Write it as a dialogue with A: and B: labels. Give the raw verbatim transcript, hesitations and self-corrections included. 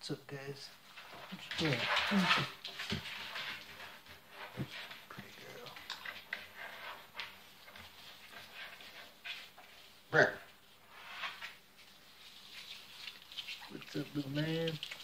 A: What's up, guys? What you doing? Pretty girl.
B: Brett.
A: What's up, little man?